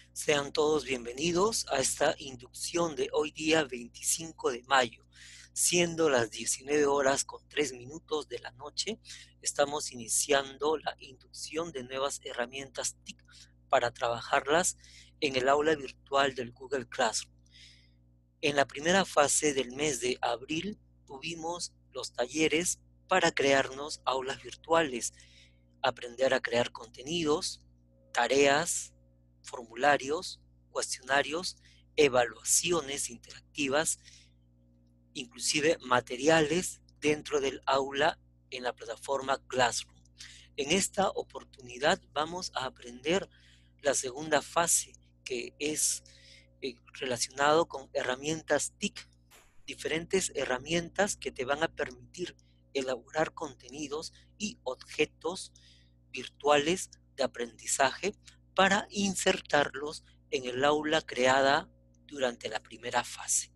Sean todos bienvenidos a esta inducción de hoy día 25 de mayo. Siendo las 19 horas con 3 minutos de la noche, estamos iniciando la inducción de nuevas herramientas TIC para trabajarlas en el aula virtual del Google Classroom. En la primera fase del mes de abril tuvimos los talleres para crearnos aulas virtuales, aprender a crear contenidos, tareas, formularios, cuestionarios, evaluaciones interactivas, inclusive materiales dentro del aula en la plataforma Classroom. En esta oportunidad vamos a aprender la segunda fase, que es relacionado con herramientas TIC, diferentes herramientas que te van a permitir elaborar contenidos y objetos virtuales de aprendizaje para insertarlos en el aula creada durante la primera fase.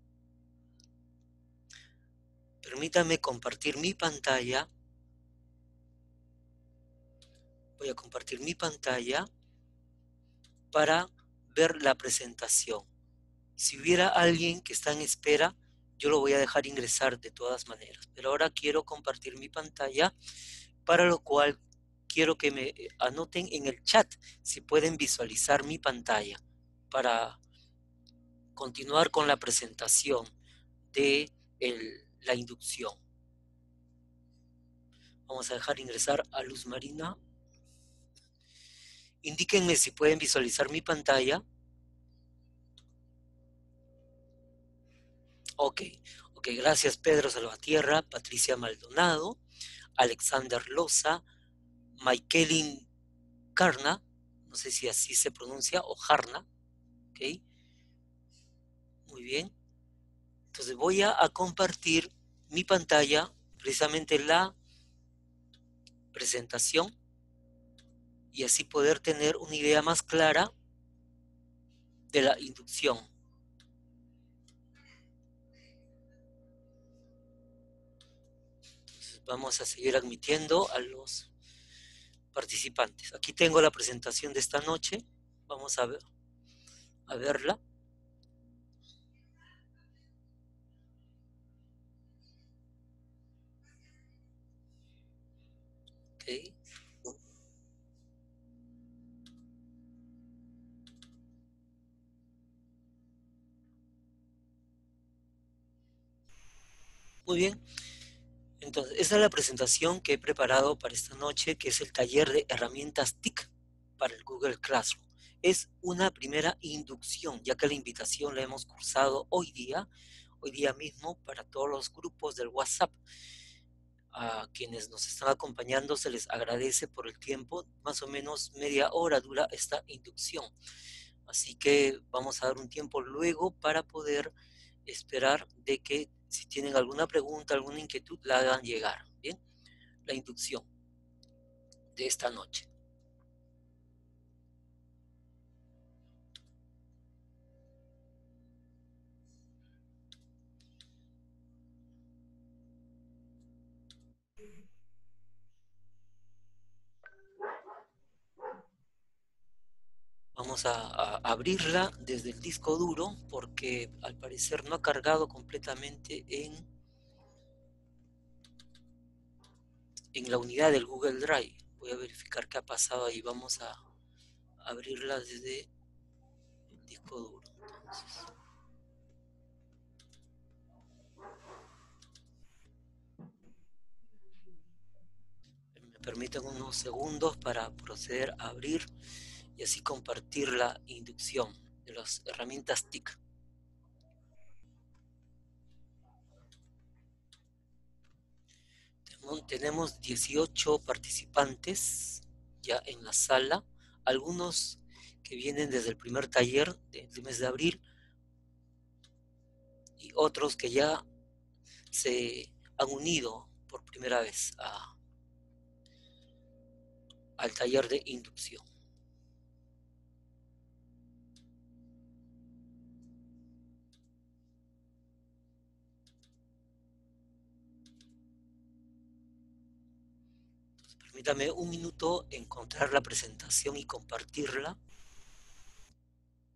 Permítame compartir mi pantalla. Voy a compartir mi pantalla para ver la presentación. Si hubiera alguien que está en espera, yo lo voy a dejar ingresar de todas maneras. Pero ahora quiero compartir mi pantalla, para lo cual quiero que me anoten en el chat si pueden visualizar mi pantalla para continuar con la presentación de la inducción. Vamos a dejar ingresar a Luz Marina. Indíquenme si pueden visualizar mi pantalla. Ok, gracias Pedro Salvatierra, Patricia Maldonado, Alexander Loza, Maikelin Carna, no sé si así se pronuncia, o Jarna, ok, muy bien. Entonces voy a compartir mi pantalla, precisamente la presentación, y así poder tener una idea más clara de la inducción. Entonces vamos a seguir admitiendo a los participantes. Aquí tengo la presentación de esta noche. Vamos a verla. Okay. Muy bien. Entonces, esa es la presentación que he preparado para esta noche, que es el taller de herramientas TIC para el Google Classroom. Es una primera inducción, ya que la invitación la hemos cursado hoy día mismo, para todos los grupos del WhatsApp. A quienes nos están acompañando se les agradece por el tiempo. Más o menos media hora dura esta inducción. Así que vamos a dar un tiempo luego para poder esperar de que si tienen alguna pregunta, alguna inquietud, la hagan llegar. Bien, la inducción de esta noche. Vamos a abrirla desde el disco duro porque al parecer no ha cargado completamente en la unidad del Google Drive. Voy a verificar qué ha pasado ahí. Vamos a abrirla desde el disco duro. Entonces, me permiten unos segundos para proceder a abrir y así compartir la inducción de las herramientas TIC. Tenemos 18 participantes ya en la sala, algunos que vienen desde el primer taller del mes de abril y otros que ya se han unido por primera vez al taller de inducción. Permítame un minuto encontrar la presentación y compartirla.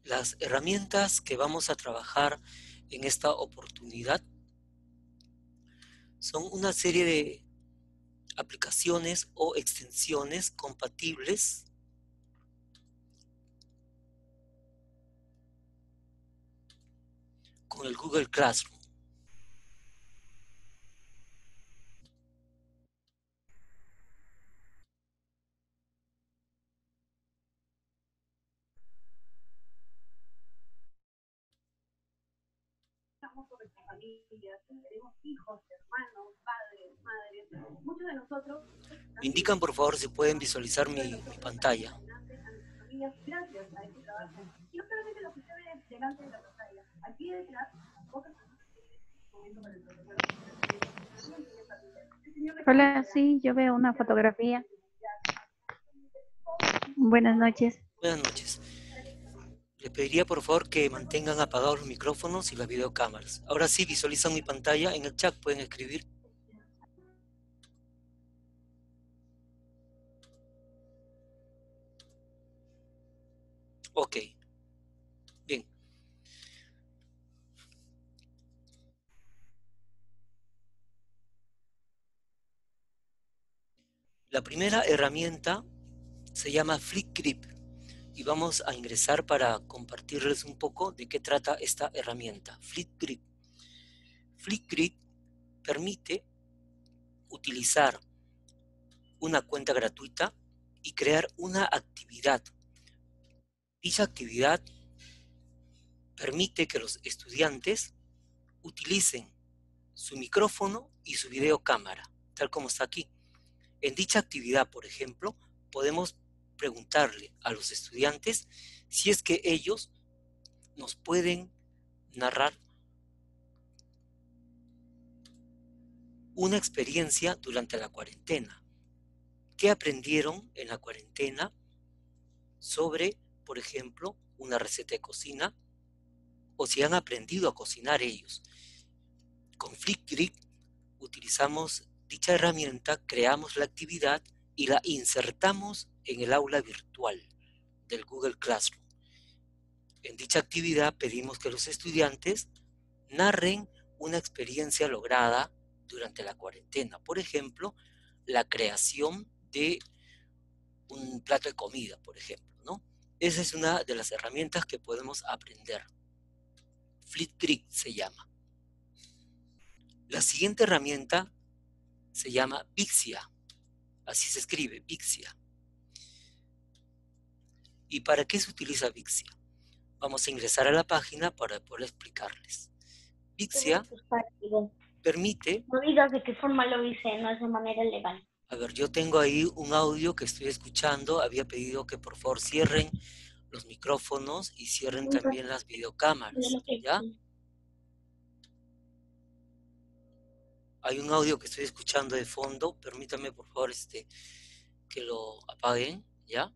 Las herramientas que vamos a trabajar en esta oportunidad son una serie de aplicaciones o extensiones compatibles con el Google Classroom. Con nuestra familia, tenemos hijos, hermanos, padres, madres, muchos de nosotros. Me indican por favor si pueden visualizar mi pantalla. Gracias a este trabajo. Y no solamente lo que usted ve delante de la pantalla, aquí detrás, pocas personas tienen este momento para el profesor. Hola, sí, yo veo una fotografía. Buenas noches. Buenas noches. Les pediría por favor que mantengan apagados los micrófonos y las videocámaras. Ahora sí, visualizan mi pantalla. En el chat pueden escribir. Ok. Bien. La primera herramienta se llama Flipgrid y vamos a ingresar para compartirles un poco de qué trata esta herramienta. Flipgrid. Flipgrid permite utilizar una cuenta gratuita y crear una actividad. Dicha actividad permite que los estudiantes utilicen su micrófono y su videocámara, tal como está aquí. En dicha actividad, por ejemplo, podemos preguntarle a los estudiantes si es que ellos nos pueden narrar una experiencia durante la cuarentena. ¿Qué aprendieron en la cuarentena sobre, por ejemplo, una receta de cocina? O si han aprendido a cocinar ellos. Con Flipgrid utilizamos dicha herramienta, creamos la actividad y la insertamos en el aula virtual del Google Classroom. En dicha actividad pedimos que los estudiantes narren una experiencia lograda durante la cuarentena. Por ejemplo, la creación de un plato de comida, por ejemplo, ¿no? Esa es una de las herramientas que podemos aprender. Flipgrid se llama. La siguiente herramienta se llama Vixia. Así se escribe, Vixia. ¿Y para qué se utiliza Vixia? Vamos a ingresar a la página para poder explicarles. Vixia permite... No digas de qué forma lo hice, no es de manera legal. A ver, yo tengo ahí un audio que estoy escuchando. Había pedido que por favor cierren los micrófonos y cierren también las videocámaras, ¿ya? Hay un audio que estoy escuchando de fondo. Permítanme por favor que lo apaguen, ¿ya?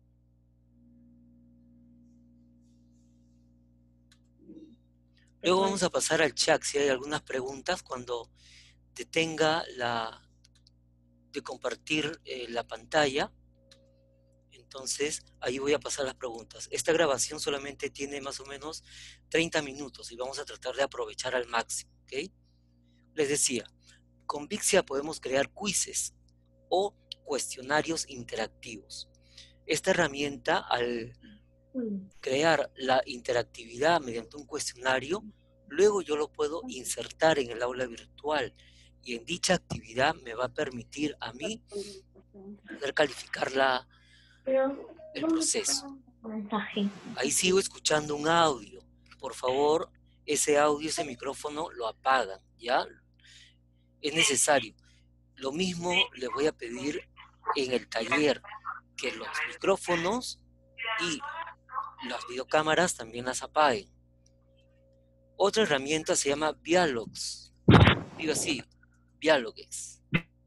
Luego vamos a pasar al chat si hay algunas preguntas cuando detenga de compartir la pantalla. Entonces ahí voy a pasar las preguntas. Esta grabación solamente tiene más o menos 30 minutos y vamos a tratar de aprovechar al máximo, ¿ok? Les decía, con Vixia podemos crear quizzes o cuestionarios interactivos. Esta herramienta, al crear la interactividad mediante un cuestionario, luego yo lo puedo insertar en el aula virtual y en dicha actividad me va a permitir a mí poder calificar el proceso. Ahí sigo escuchando un audio. Por favor, ese audio, ese micrófono lo apagan, ¿ya? Es necesario. Lo mismo les voy a pedir en el taller, que los micrófonos y las videocámaras también las apaguen. Otra herramienta se llama Dialogs. Digo así, Dialogues.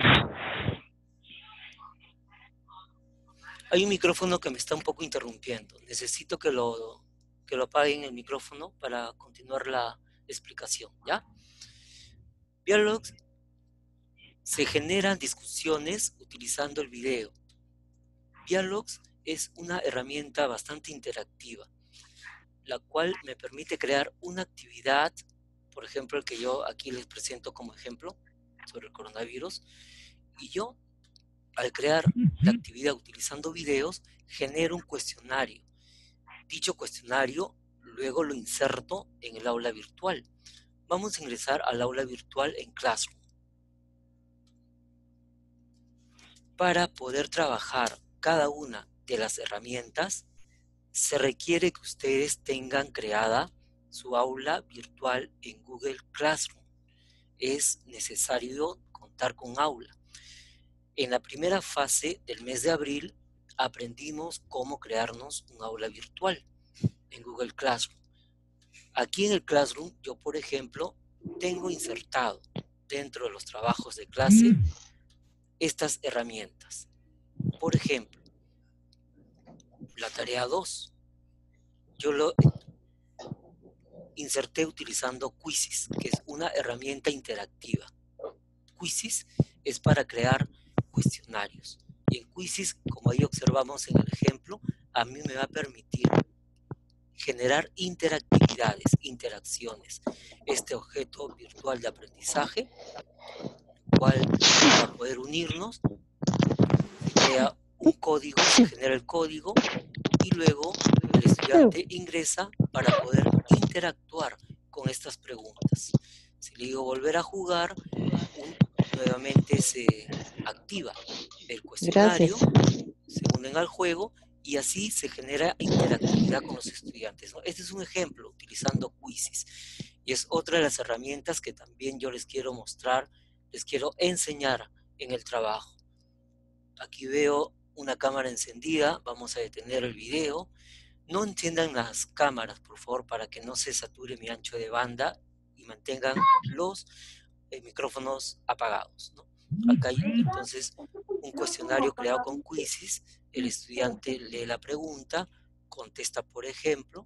Hay un micrófono que me está un poco interrumpiendo. Necesito que lo apaguen el micrófono para continuar la explicación, ¿ya? Dialogs se generan discusiones utilizando el video. Dialogs es una herramienta bastante interactiva. la cual me permite crear una actividad, por ejemplo, el que yo aquí les presento como ejemplo sobre el coronavirus, y yo, al crear la actividad utilizando videos, genero un cuestionario. Dicho cuestionario, luego lo inserto en el aula virtual. Vamos a ingresar al aula virtual en Classroom. Para poder trabajar cada una de las herramientas, se requiere que ustedes tengan creada su aula virtual en Google Classroom. Es necesario contar con aula. En la primera fase del mes de abril aprendimos cómo crearnos un aula virtual en Google Classroom. Aquí en el Classroom, yo por ejemplo, tengo insertado dentro de los trabajos de clase estas herramientas. Por ejemplo, la tarea 2. Yo lo inserté utilizando Quizzes, que es una herramienta interactiva. Quizzes es para crear cuestionarios. Y en Quizzes, como ahí observamos en el ejemplo, a mí me va a permitir generar interactividades, interacciones. Este objeto virtual de aprendizaje, cual para poder unirnos, se crea un código, se genera el código y luego el estudiante ingresa para poder interactuar con estas preguntas. Si le digo volver a jugar, nuevamente se activa el cuestionario, se unen al juego y así se genera interactividad con los estudiantes, ¿no? Este es un ejemplo utilizando Quizzes y es otra de las herramientas que también yo les quiero mostrar, les quiero enseñar en el trabajo. Aquí veo una cámara encendida, vamos a detener el video. No enciendan las cámaras, por favor, para que no se sature mi ancho de banda y mantengan los micrófonos apagados, ¿no? Acá hay entonces un cuestionario creado con Quizzes, el estudiante lee la pregunta, contesta por ejemplo,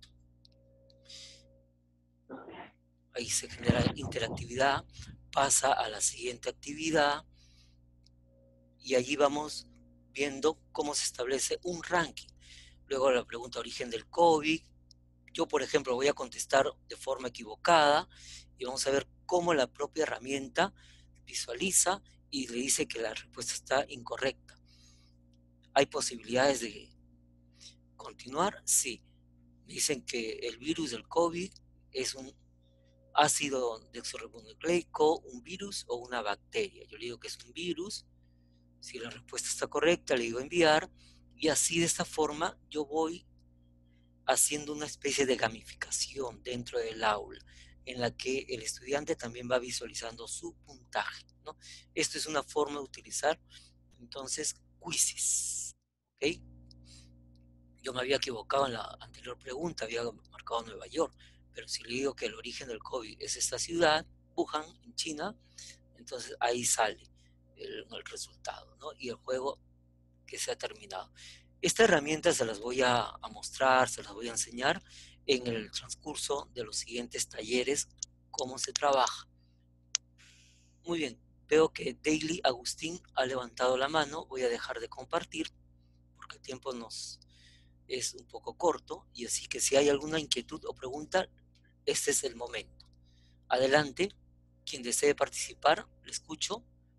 ahí se genera interactividad, pasa a la siguiente actividad y allí vamos viendo cómo se establece un ranking. Luego la pregunta origen del COVID, yo por ejemplo voy a contestar de forma equivocada y vamos a ver cómo la propia herramienta visualiza y le dice que la respuesta está incorrecta. ¿Hay posibilidades de continuar? Sí. Dicen que el virus del COVID es un ácido desoxirribonucleico, un virus o una bacteria. Yo le digo que es un virus. Si la respuesta está correcta, le digo enviar. Y así de esta forma yo voy haciendo una especie de gamificación dentro del aula, en la que el estudiante también va visualizando su puntaje, ¿no? Esto es una forma de utilizar, entonces, Quizzes, ¿ok? Yo me había equivocado en la anterior pregunta, había marcado Nueva York, pero si le digo que el origen del COVID es esta ciudad, Wuhan, en China, entonces ahí sale el resultado, ¿no? Y el juego que se ha terminado. Esta herramienta se las voy a mostrar, se las voy a enseñar en el transcurso de los siguientes talleres, cómo se trabaja. Muy bien, veo que Daily Agustín ha levantado la mano, voy a dejar de compartir porque el tiempo nos es un poco corto y así que si hay alguna inquietud o pregunta, este es el momento. Adelante, quien desee participar, le escucho.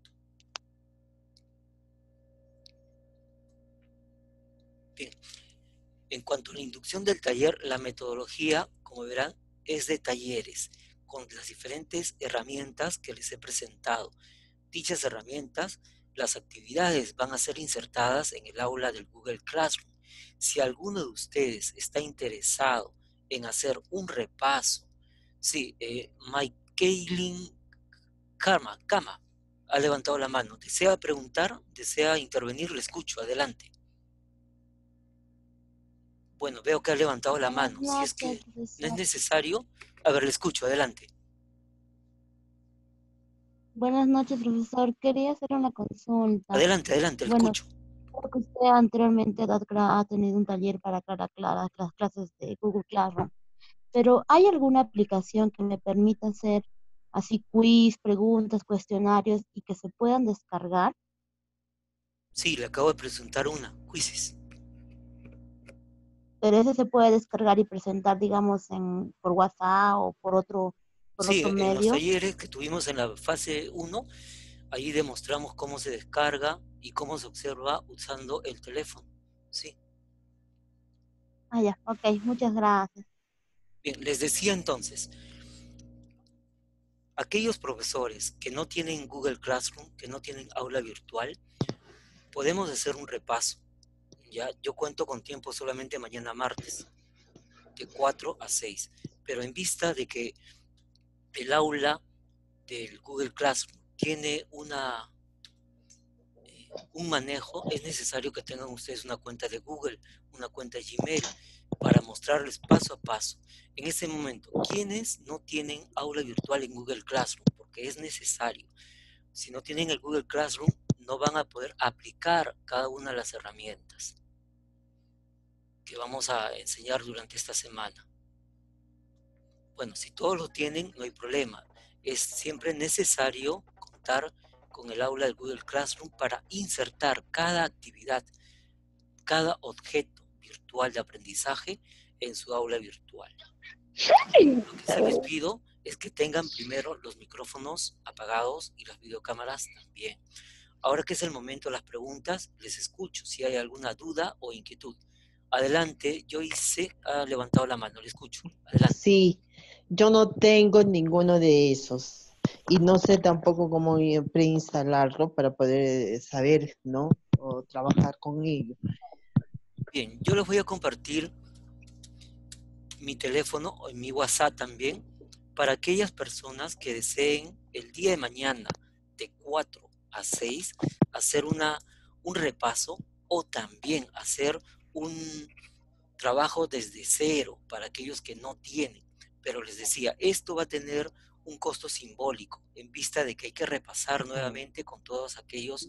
Bien, en cuanto a la inducción del taller, la metodología, como verán, es de talleres, con las diferentes herramientas que les he presentado. Dichas herramientas, las actividades van a ser insertadas en el aula del Google Classroom. Si alguno de ustedes está interesado en hacer un repaso, sí, Mike Kama ha levantado la mano. ¿Desea preguntar? ¿Desea intervenir? Le escucho, adelante. Bueno, veo que ha levantado la mano. Si es que no es necesario, a ver, le escucho, adelante. Buenas noches, profesor. Quería hacer una consulta. Adelante, le escucho. Creo que usted anteriormente ha tenido un taller para las clases de Google Classroom, pero ¿hay alguna aplicación que me permita hacer así quiz, preguntas, cuestionarios y que se puedan descargar? Sí, le acabo de presentar una, Quizzes. pero ese se puede descargar y presentar, digamos, por WhatsApp o por Sí, otro en los medio. talleres que tuvimos en la fase 1, ahí demostramos cómo se descarga y cómo se observa usando el teléfono. Sí. Ah, ya, ok, muchas gracias. Bien, les decía entonces, aquellos profesores que no tienen Google Classroom, que no tienen aula virtual, podemos hacer un repaso. Ya, yo cuento con tiempo solamente mañana martes, de 4 a 6, pero en vista de que el aula del Google Classroom tiene un manejo, es necesario que tengan ustedes una cuenta de Google, una cuenta de Gmail, para mostrarles paso a paso. En ese momento, ¿quiénes no tienen aula virtual en Google Classroom? Porque es necesario. Si no tienen el Google Classroom, no van a poder aplicar cada una de las herramientas que vamos a enseñar durante esta semana. Bueno, si todos lo tienen, no hay problema. Es siempre necesario contar con el aula de Google Classroom para insertar cada actividad, cada objeto virtual de aprendizaje en su aula virtual. Lo que sí les pido es que tengan primero los micrófonos apagados y las videocámaras también. Ahora que es el momento de las preguntas, les escucho si hay alguna duda o inquietud. Adelante, Joyce ha levantado la mano, le escucho. Adelante. Sí, yo no tengo ninguno de esos y no sé tampoco cómo preinstalarlo para poder saber, ¿no? O trabajar con ello. Bien, yo les voy a compartir mi teléfono o mi WhatsApp también para aquellas personas que deseen el día de mañana de 4 a 6 hacer un repaso o también hacer un trabajo desde cero para aquellos que no tienen. Pero les decía, esto va a tener un costo simbólico en vista de que hay que repasar nuevamente con todos aquellos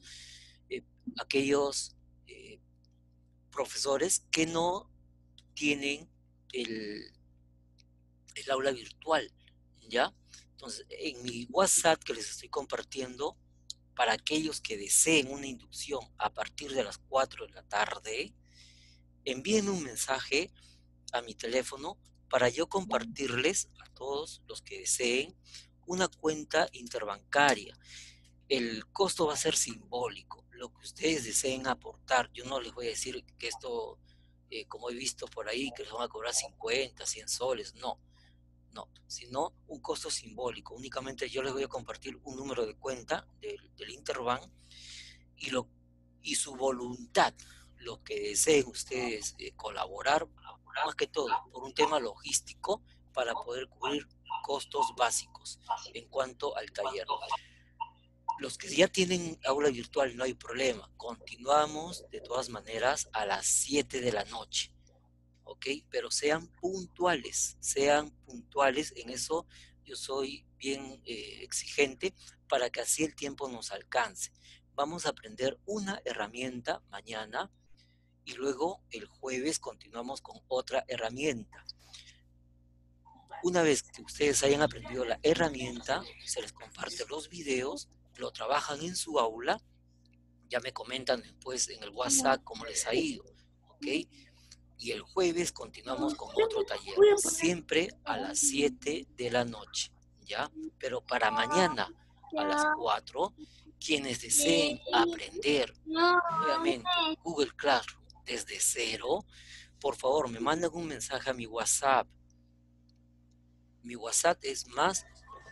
profesores que no tienen el aula virtual, ¿ya? Entonces, en mi WhatsApp que les estoy compartiendo, para aquellos que deseen una inducción a partir de las 4 de la tarde, envíenme un mensaje a mi teléfono para yo compartirles a todos los que deseen una cuenta interbancaria. El costo va a ser simbólico, lo que ustedes deseen aportar. Yo no les voy a decir que esto, como he visto por ahí, que les van a cobrar 50, 100 soles, no, sino un costo simbólico. Únicamente yo les voy a compartir un número de cuenta del Interbank y su voluntad, lo que deseen ustedes colaborar, más que todo por un tema logístico para poder cubrir costos básicos en cuanto al taller. Los que ya tienen aula virtual no hay problema, continuamos de todas maneras a las 7 de la noche. ¿Ok? Pero sean puntuales, en eso yo soy bien exigente para que así el tiempo nos alcance. Vamos a aprender una herramienta mañana y luego el jueves continuamos con otra herramienta. Una vez que ustedes hayan aprendido la herramienta, se les comparte los videos, lo trabajan en su aula, ya me comentan después en el WhatsApp cómo les ha ido, ¿ok? Y el jueves continuamos con otro taller, siempre a las 7 de la noche, ¿ya? Pero para mañana a las 4, quienes deseen aprender nuevamente Google Classroom desde cero, por favor me mandan un mensaje a mi WhatsApp. Mi WhatsApp es más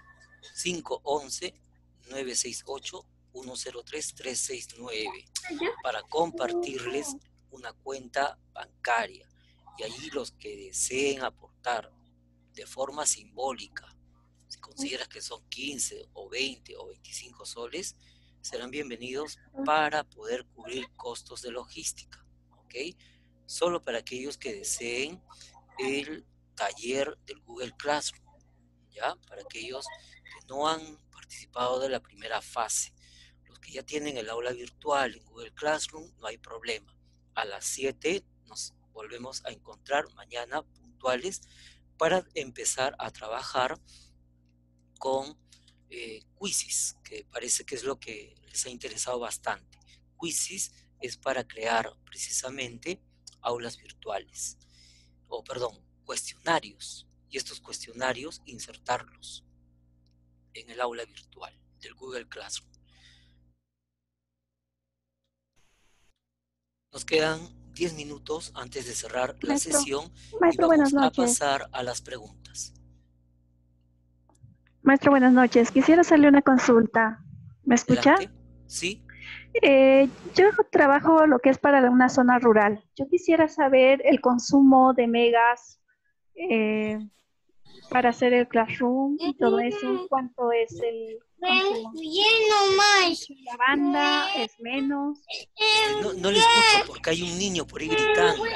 511-968-103-369 para compartirles una cuenta bancaria y allí los que deseen aportar de forma simbólica, si consideras que son 15 o 20 o 25 soles, serán bienvenidos para poder cubrir costos de logística, ¿ok? Solo para aquellos que deseen el taller del Google Classroom, ¿ya? Para aquellos que no han participado de la primera fase. Los que ya tienen el aula virtual en Google Classroom, no hay problema. A las 7 nos volvemos a encontrar mañana puntuales para empezar a trabajar con Quizzes, que parece que es lo que les ha interesado bastante. Quizzes es para crear precisamente aulas virtuales. cuestionarios, y estos cuestionarios insertarlos en el aula virtual del Google Classroom. Nos quedan 10 minutos antes de cerrar la sesión y Maestro, buenas vamos a noches. pasar a las preguntas. Maestro, buenas noches. Quisiera hacerle una consulta. ¿Me escucha? Adelante. ¿Sí? Yo trabajo lo que es para una zona rural. Yo quisiera saber el consumo de megas para hacer el Classroom y todo eso. ¿Cuánto es el consumo? ¿La banda es menos? No le escucho porque hay un niño por ahí gritando.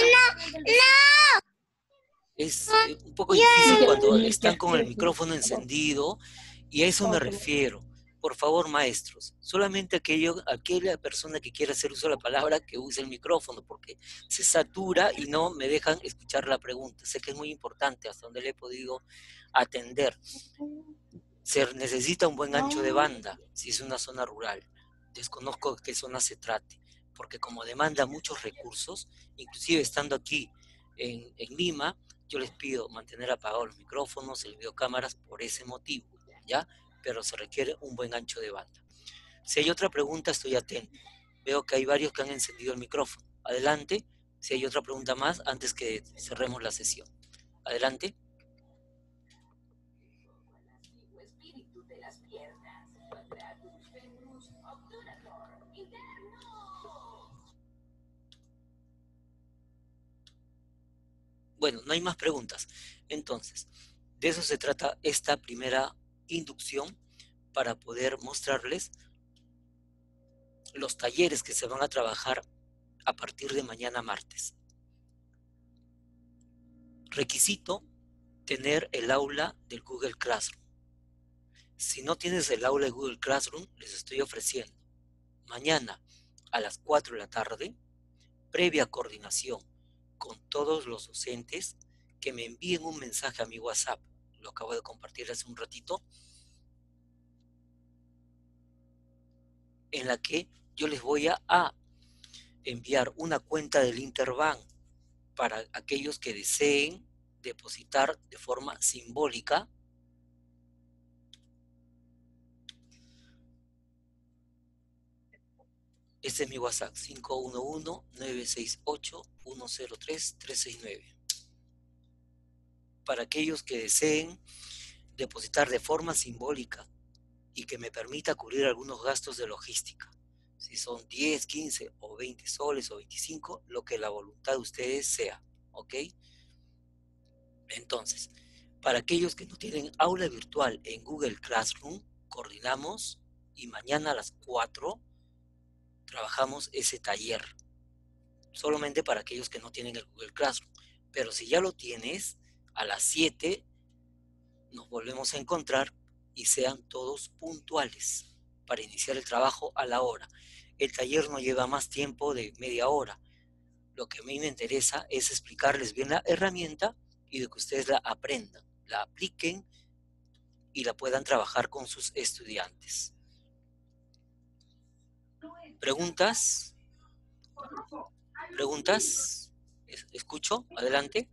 Es un poco difícil cuando están con el micrófono encendido, y a eso me refiero. Por favor, maestros, solamente aquella persona que quiera hacer uso de la palabra, que use el micrófono, porque se satura y no me dejan escuchar la pregunta. Sé que es muy importante, hasta donde le he podido atender. Se necesita un buen ancho de banda si es una zona rural. Desconozco de qué zona se trate, porque como demanda muchos recursos, inclusive estando aquí en Lima, yo les pido mantener apagados los micrófonos, el videocámaras por ese motivo, ¿ya? Pero se requiere un buen ancho de banda. Si hay otra pregunta, estoy atento. Veo que hay varios que han encendido el micrófono. Adelante, si hay otra pregunta más antes que cerremos la sesión. Adelante. Bueno, no hay más preguntas. Entonces, de eso se trata esta primera inducción, para poder mostrarles los talleres que se van a trabajar a partir de mañana martes. Requisito: tener el aula del Google Classroom. Si no tienes el aula de Google Classroom, les estoy ofreciendo mañana a las 4 de la tarde, previa coordinación con todos los docentes, que me envíen un mensaje a mi WhatsApp, lo acabo de compartir hace un ratito, en la que yo les voy a enviar una cuenta del Interbank para aquellos que deseen depositar de forma simbólica Este es mi WhatsApp, 511-968-103-369. Para aquellos que deseen depositar de forma simbólica y que me permita cubrir algunos gastos de logística, si son 10, 15 o 20 soles o 25, lo que la voluntad de ustedes sea, ¿ok? Entonces, para aquellos que no tienen aula virtual en Google Classroom, coordinamos y mañana a las 4 trabajamos ese taller, solamente para aquellos que no tienen el Google Classroom. Pero si ya lo tienes, a las 7 nos volvemos a encontrar y sean todos puntuales para iniciar el trabajo a la hora. El taller no lleva más tiempo de media hora. Lo que a mí me interesa es explicarles bien la herramienta y de que ustedes la aprendan, la apliquen y la puedan trabajar con sus estudiantes. ¿Preguntas? ¿Preguntas? ¿Escucho? Adelante.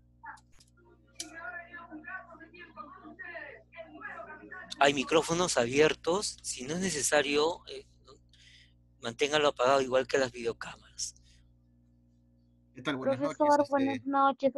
Hay micrófonos abiertos. Si no es necesario, manténganlo apagado, igual que las videocámaras. ¿Qué tal? Buenas Profesor, noches. buenas noches.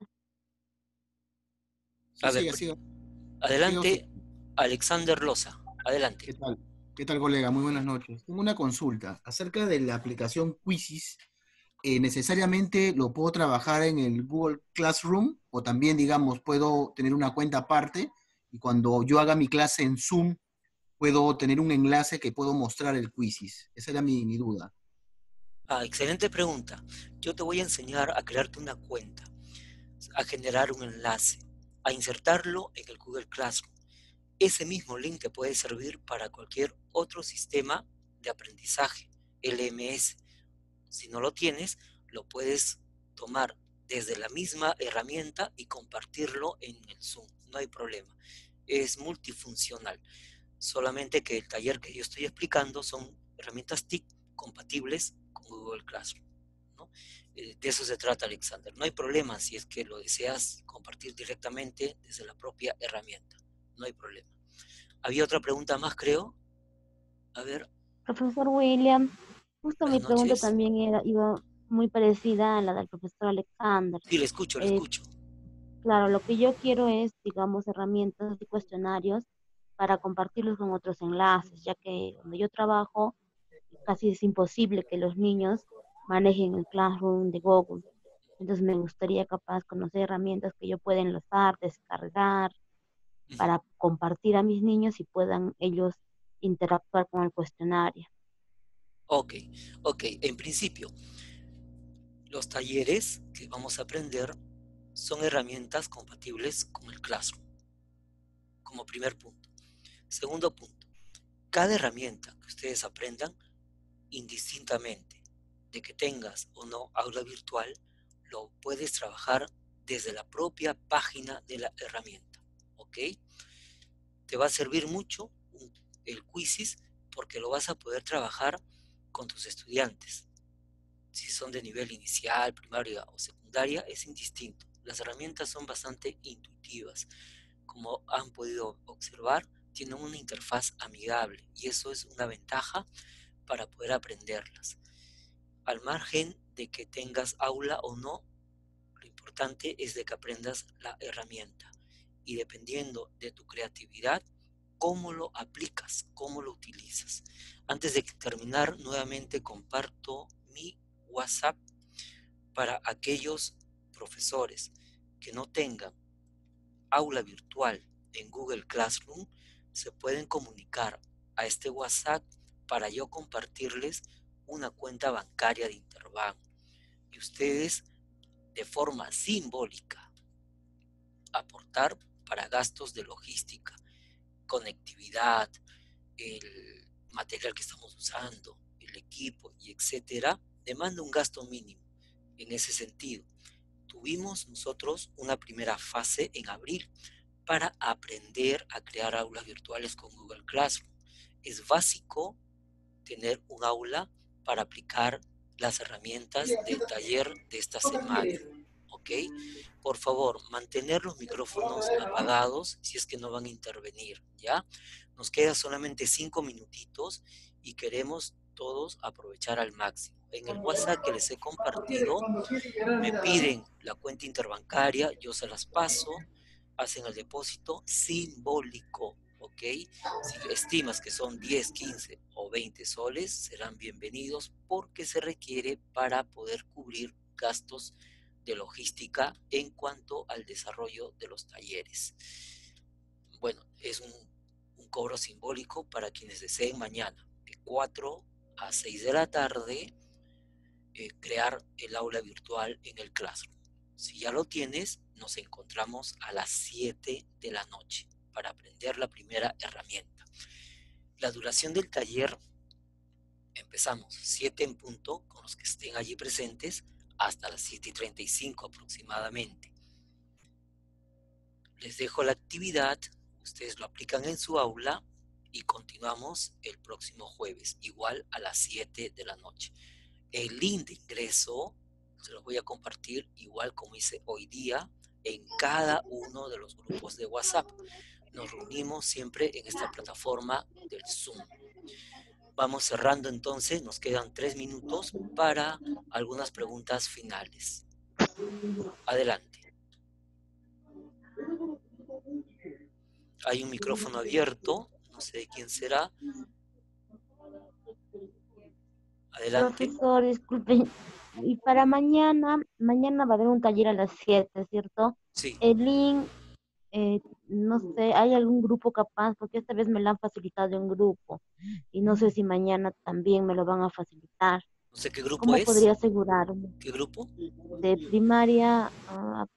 Sí, A ver, siga. adelante, Alexander Loza. Adelante. ¿Qué tal? ¿Qué tal, colega? Muy buenas noches. Tengo una consulta acerca de la aplicación Quizzes. ¿Necesariamente lo puedo trabajar en el Google Classroom o también, digamos, puedo tener una cuenta aparte y cuando yo haga mi clase en Zoom puedo tener un enlace que puedo mostrar el Quizzes? Esa era mi duda. Excelente pregunta. Yo te voy a enseñar a crearte una cuenta, a generar un enlace, a insertarlo en el Google Classroom. Ese mismo link te puede servir para cualquier otro sistema de aprendizaje, LMS. Si no lo tienes, lo puedes tomar desde la misma herramienta y compartirlo en el Zoom. No hay problema. Es multifuncional. Solamente que el taller que yo estoy explicando son herramientas TIC compatibles con Google Classroom. ¿no? De eso se trata, Alexander. No hay problema si es que lo deseas compartir directamente desde la propia herramienta. No hay problema. ¿Había otra pregunta más, creo? A ver. Profesor William, justo mi Buenas pregunta noches. también iba muy parecida a la del profesor Alexander. Sí, le escucho, le Eh, escucho. Claro, lo que yo quiero es, digamos, herramientas y cuestionarios para compartirlos con otros enlaces, ya que donde yo trabajo casi es imposible que los niños manejen el Classroom de Google. Entonces me gustaría capaz conocer herramientas que yo pueda enlazar, descargar, para compartir a mis niños y puedan ellos interactuar con el cuestionario. Ok. En principio, los talleres que vamos a aprender son herramientas compatibles con el Classroom, como primer punto. Segundo punto, cada herramienta que ustedes aprendan, indistintamente de que tengas o no aula virtual, lo puedes trabajar desde la propia página de la herramienta, ¿ok? Te va a servir mucho el Quizzes porque lo vas a poder trabajar con tus estudiantes. Si son de nivel inicial, primaria o secundaria, es indistinto. Las herramientas son bastante intuitivas. Como han podido observar, tienen una interfaz amigable y eso es una ventaja para poder aprenderlas. Al margen de que tengas aula o no, lo importante es de que aprendas la herramienta y dependiendo de tu creatividad, cómo lo aplicas, cómo lo utilizas. Antes de terminar, nuevamente comparto mi WhatsApp para aquellos profesores que no tengan aula virtual en Google Classroom, se pueden comunicar a este WhatsApp para yo compartirles una cuenta bancaria de Interbank y ustedes de forma simbólica aportar para gastos de logística, conectividad, el material que estamos usando, el equipo y etcétera, demanda un gasto mínimo. En ese sentido, tuvimos nosotros una primera fase en abril para aprender a crear aulas virtuales con Google Classroom. Es básico tener un aula para aplicar las herramientas del taller de esta semana, ¿ok? Por favor, mantener los micrófonos apagados si es que no van a intervenir, ¿ya? Nos queda solamente 5 minutitos y queremos todos aprovechar al máximo. En el WhatsApp que les he compartido, me piden la cuenta interbancaria, yo se las paso, hacen el depósito simbólico, ¿ok? Si estimas que son 10, 15 o 20 soles, serán bienvenidos porque se requiere para poder cubrir gastos de logística en cuanto al desarrollo de los talleres. Bueno, es un cobro simbólico para quienes deseen mañana, de 4 a 6 de la tarde, crear el aula virtual en el Classroom. Si ya lo tienes, nos encontramos a las 7 de la noche para aprender la primera herramienta. La duración del taller, empezamos 7 en punto, con los que estén allí presentes, hasta las 7:35 aproximadamente. Les dejo la actividad, ustedes lo aplican en su aula y continuamos el próximo jueves, igual a las 7 de la noche. El link de ingreso se los voy a compartir igual como hice hoy día en cada uno de los grupos de WhatsApp. Nos reunimos siempre en esta plataforma del Zoom. Vamos cerrando entonces, nos quedan 3 minutos para algunas preguntas finales. Adelante. Hay un micrófono abierto, no sé de quién será. Adelante. Profesor, disculpe, y para mañana va a haber un taller a las 7, ¿cierto? Sí. El link, no sé, ¿hay algún grupo capaz? Porque esta vez me lo han facilitado un grupo y no sé si mañana también me lo van a facilitar. No sé qué grupo ¿Cómo es. podría asegurarme? ¿Qué grupo? De primaria a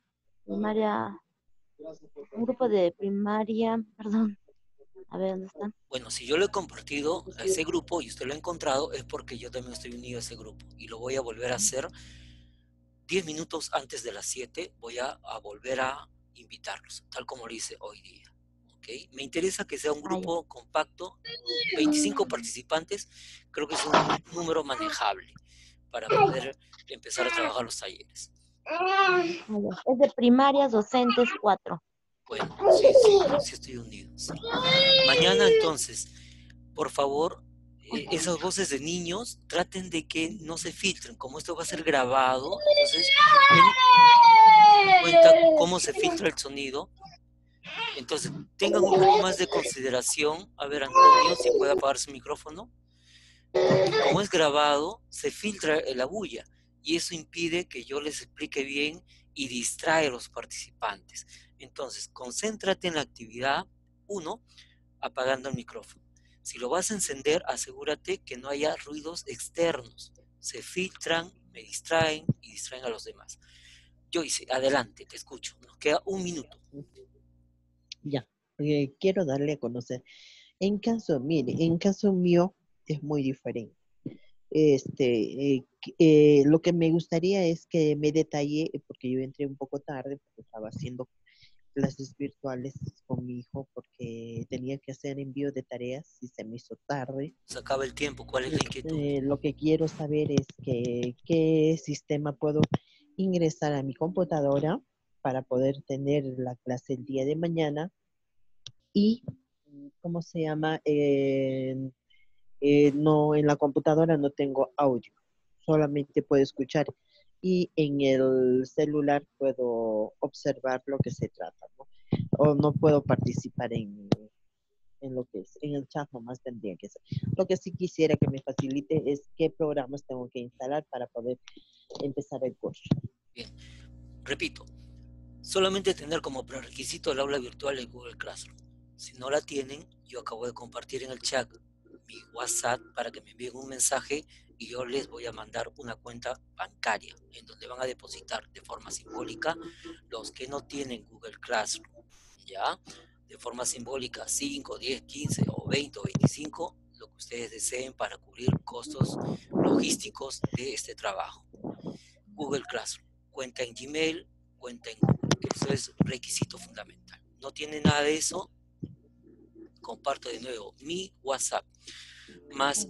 un grupo de primaria, perdón. A ver, ¿dónde están? Bueno, si yo lo he compartido a ese grupo y usted lo ha encontrado, es porque yo también estoy unido a ese grupo. Y lo voy a volver a hacer 10 minutos antes de las 7. Voy a volver a invitarlos, tal como lo hice hoy día. ¿Okay? Me interesa que sea un grupo compacto, 25 participantes, creo que es un número manejable. para poder empezar a trabajar los talleres. Es de primarias docentes 4. Bueno, sí estoy unido. Sí. Mañana entonces, por favor, esas voces de niños, traten de que no se filtren. Como esto va a ser grabado, entonces cuenta cómo se filtra el sonido. Entonces, tengan un poco más de consideración. A ver, Antonio, si puede apagar su micrófono. Porque como es grabado, se filtra la bulla y eso impide que yo les explique bien y distrae a los participantes. Entonces, concéntrate en la actividad 1, apagando el micrófono. Si lo vas a encender, asegúrate que no haya ruidos externos. Se filtran, me distraen y distraen a los demás. Joyce, adelante, te escucho. Nos queda 1 minuto. Ya, quiero darle a conocer. En caso mío es muy diferente. Lo que me gustaría es que me detalle, porque yo entré un poco tarde, porque estaba haciendo clases virtuales con mi hijo, porque tenía que hacer envío de tareas y se me hizo tarde. Se acaba el tiempo, ¿cuál es la inquietud? Lo que quiero saber es qué sistema puedo ingresar a mi computadora para poder tener la clase el día de mañana y, ¿cómo se llama? No, en la computadora no tengo audio, solamente puedo escuchar y en el celular puedo observar lo que se trata, ¿no? O no puedo participar en lo que es, en el chat nomás tendría que ser. Lo que sí quisiera que me facilite es qué programas tengo que instalar para poder empezar el curso. Bien, repito, solamente tener como prerequisito el aula virtual de Google Classroom. Si no la tienen, yo acabo de compartir en el chat mi WhatsApp para que me envíen un mensaje y yo les voy a mandar una cuenta bancaria en donde van a depositar de forma simbólica los que no tienen Google Classroom, ¿ya? De forma simbólica 5, 10, 15 o 20 o 25, lo que ustedes deseen para cubrir costos logísticos de este trabajo. Google Classroom, cuenta en Gmail, cuenta en Google, eso es requisito fundamental. ¿No tiene nada de eso? Comparto de nuevo mi WhatsApp, más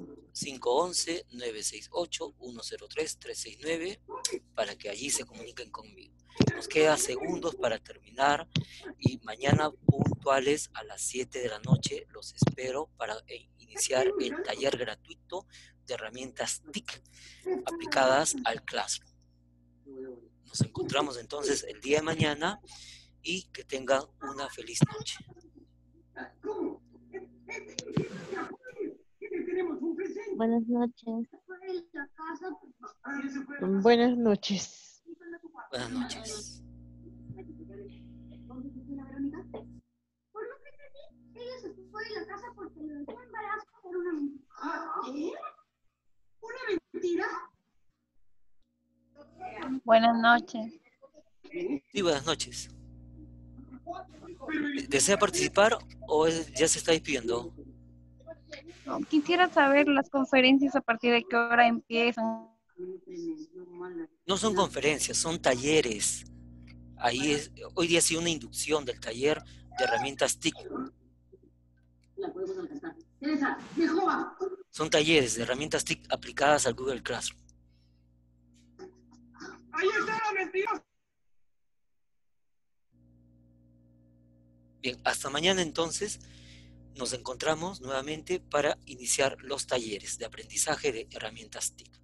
511-968-103-369, para que allí se comuniquen conmigo. Nos queda segundos para terminar y mañana puntuales a las 7 de la noche los espero para iniciar el taller gratuito de herramientas TIC aplicadas al Classroom. Nos encontramos entonces el día de mañana y que tengan una feliz noche. Buenas noches. Buenas noches. Buenas noches. Por lo que entendí, ella se fue de la casa porque le dio embarazo por una mentira. ¿Qué? ¿Una mentira? Buenas noches. Sí, buenas noches. ¿Desea participar o ya se está despidiendo? No, quisiera saber las conferencias a partir de qué hora empiezan. No son conferencias, son talleres. Hoy día ha sido una inducción del taller de herramientas TIC. Son talleres de herramientas TIC aplicadas al Google Classroom. ¡Ahí está la mentira! Bien, hasta mañana entonces nos encontramos nuevamente para iniciar los talleres de aprendizaje de herramientas TIC.